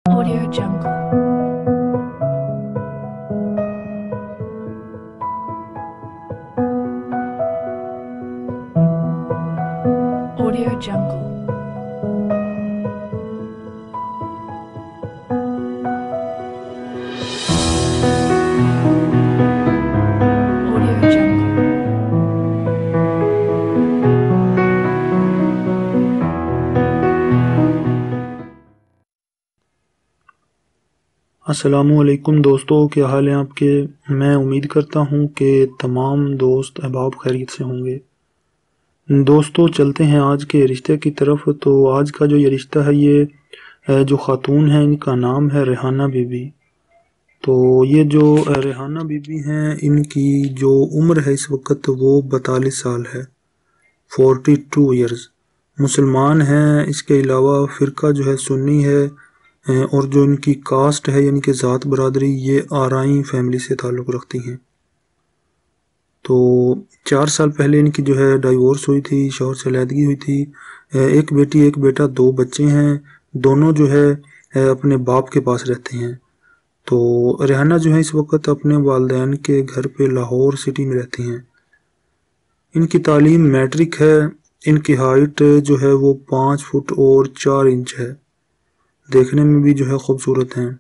Audio Jungle. Audio Jungle. Audio Jungle. السلام علیکم دوستو، کیا حال ہیں آپ کے؟ میں امید کرتا ہوں کہ تمام دوست احباب خیریت سے ہوں گے۔ دوستو چلتے ہیں آج کے رشتے کی طرف۔ تو آج کا جو یہ رشتہ ہے، یہ جو خاتون ہیں ان کا نام ہے ریحانہ بی بی۔ تو یہ جو ریحانہ بی بی ہیں، ان کی جو عمر ہے اس وقت وہ 42 سال ہے، 42 ایئرز۔ مسلمان ہیں، اس کے علاوہ فرقہ جو ہے سنی ہے، اور جو ان کی کاسٹ ہے یعنی کہ ذات برادری، یہ آرائیں فیملی سے تعلق رکھتی ہیں۔ تو 4 سال پہلے ان کی جو ہے ڈائیورس ہوئی تھی، شوہر سے علیحدگی ہوئی تھی۔ ایک بیٹی ایک بیٹا، 2 بچے ہیں، دونوں جو ہے اپنے باپ کے پاس رہتے ہیں۔ تو ریحانہ جو ہے اس وقت اپنے والدین کے گھر پہ لاہور سٹی میں رہتی ہیں۔ ان کی تعلیم میٹرک ہے۔ ان کی ہائٹ جو ہے وہ 5 فٹ اور 4 انچ ہے، دیکھنے میں بھی جو ہے خوبصورت ہیں۔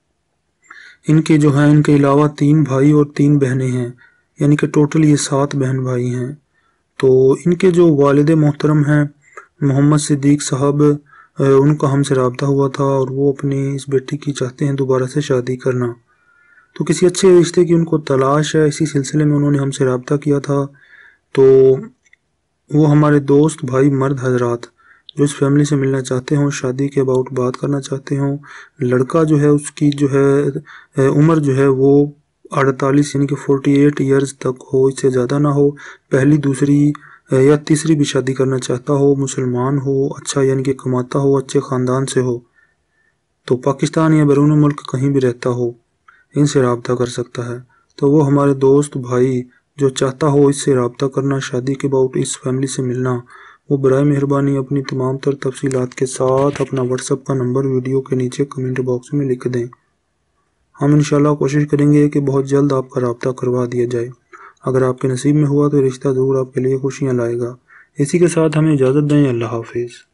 ان کے جو ہیں، ان کے علاوہ 3 بھائی اور 3 بہنیں ہیں، یعنی کہ ٹوٹل یہ 7 بہن بھائی ہیں۔ تو ان کے جو والد محترم ہیں محمد صدیق صاحب، ان کا ہم سے رابطہ ہوا تھا اور وہ اپنی اس بیٹی کی چاہتے ہیں دوبارہ سے شادی کرنا۔ تو کسی اچھے رشتے کی ان کو تلاش ہے، اسی سلسلے میں انہوں نے ہم سے رابطہ کیا تھا۔ تو وہ ہمارے دوست بھائی مرد حضرات جو اس فیملی سے ملنا چاہتے ہوں، شادی کے اباؤٹ بات کرنا چاہتے ہوں، لڑکا جو ہے اس کی جو ہے عمر جو ہے وہ 48 یعنی کہ 48 ایئرز تک ہو، اس سے زیادہ نہ ہو، پہلی دوسری یا تیسری بھی شادی کرنا چاہتا ہو، مسلمان ہو، اچھا یعنی کہ کماتا ہو، اچھے خاندان سے ہو، تو پاکستان یا بیرون ملک کہیں بھی رہتا ہو، ان سے رابطہ کر سکتا ہے۔ تو وہ ہمارے دوست بھائی جو چاہتا ہو اس سے رابطہ کرنا، شادی کے اباؤٹ اس فیملی سے ملنا، وہ برائے مہربانی اپنی تمام تر تفصیلات کے ساتھ اپنا واٹس ایپ کا نمبر ویڈیو کے نیچے کمنٹ باکس میں لکھ دیں۔ ہم انشاءاللہ کوشش کریں گے کہ بہت جلد آپ کا رابطہ کروا دیا جائے۔ اگر آپ کے نصیب میں ہوا تو رشتہ ضرور آپ کے لیے خوشیاں لائے گا۔ اسی کے ساتھ ہمیں اجازت دیں۔ اللہ حافظ۔